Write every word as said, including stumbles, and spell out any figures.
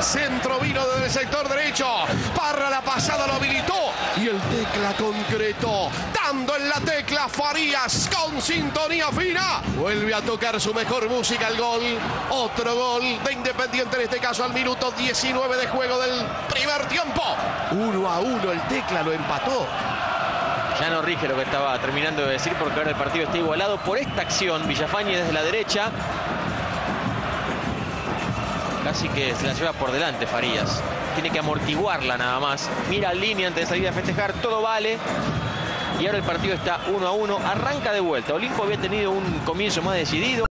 centro vino desde el sector derecho. Parra la pasada lo habilitó y el Tecla concretó. Dando en la tecla Farías con sintonía fina. Vuelve a tocar su mejor música el gol. Otro gol de Independiente, en este caso al minuto diecinueve de juego del primer tiempo. Uno a uno, el Tecla lo empató. Ya no rige lo que estaba terminando de decir, porque ahora el partido está igualado por esta acción. Villafañe desde la derecha. Casi que se la lleva por delante Farías. Tiene que amortiguarla nada más. Mira en línea antes de salir a festejar. Todo vale. Y ahora el partido está uno a uno. Arranca de vuelta. Olimpo había tenido un comienzo más decidido.